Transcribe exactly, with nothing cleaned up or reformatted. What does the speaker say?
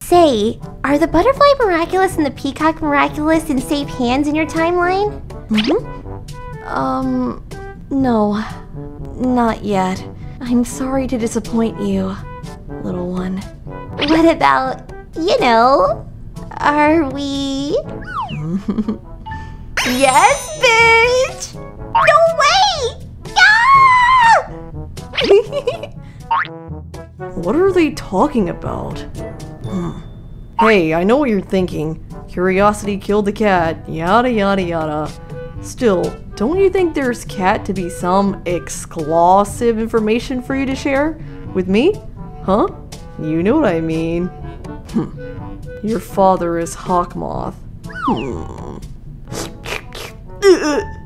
Say, are the Butterfly Miraculous and the Peacock Miraculous in safe hands in your timeline? Mm-hmm. Um, no, not yet. I'm sorry to disappoint you, little one. What about, you know, are we? Yes, bitch! No way! Ah! What are they talking about? Hmm. Hey, I know what you're thinking. Curiosity killed the cat, yada yada yada. Still, don't you think there's cat to be some exclusive information for you to share? With me? Huh? You know what I mean. Hmm. Your father is Hawkmoth. Hmm.